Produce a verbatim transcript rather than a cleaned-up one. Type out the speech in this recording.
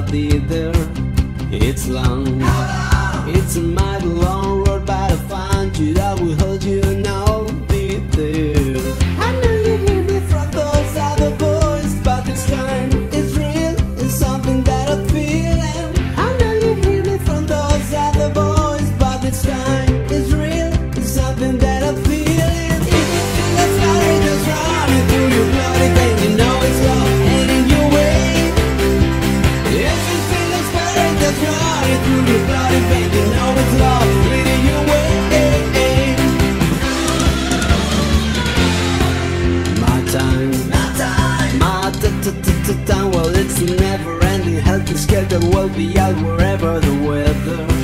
be there. It's long, it's a mighty long road, but I find you, I will hold you and I'll be there. I know you hear me from those other boys, but this time it's real, it's something that I'm feeling. I know you hear me from those other boys, but this time it's real, it's something that I'm feeling. If you feel that fire just running through your bloody vein, you know it's love heading your way. If you feel that fire just running through your bloody vein, you know it's love leading your way. My time, my time, my t-t-t-t-time. Well, it's a never-ending, help me scare the world be out wherever the weather.